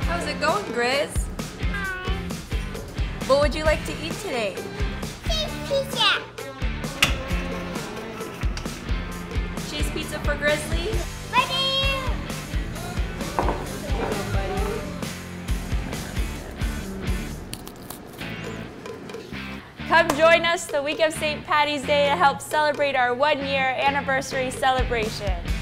How's it going, Grizz? What would you like to eat today? Pizza. Cheese pizza for Grizzly? Ready? Come join us the week of St. Patty's Day to help celebrate our 1-year anniversary celebration.